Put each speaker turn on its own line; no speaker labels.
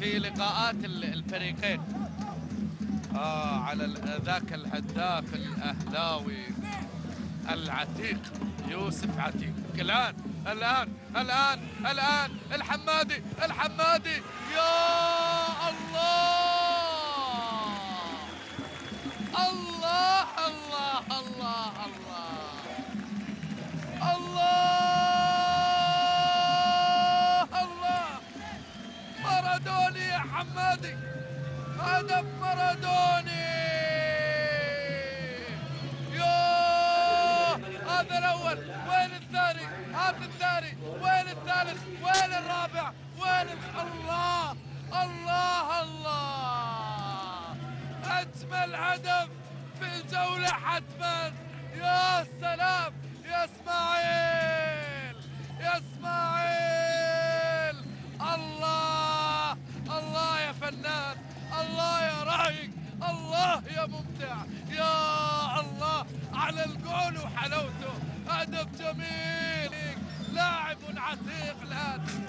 في لقاءات الفريقين على ذاك الهداف الأهلاوي العتيق يوسف عتيق. الآن الحمادي يا الله الله الله الله الله الله مارادوني يا حمادي، هدف مارادوني. يوه هذا الأول، وين الثاني؟ هذا الثاني، وين الثالث؟ وين الرابع؟ وين الله الله الله، أجمل هدف في الجولة حتما. يا سلام يا اسماعيل، يا اسماعيل، الله الله يا فنان، الله يا رايق، الله يا ممتع، يا الله على الجول وحلاوته. هدف جميل، لاعب عتيق الآن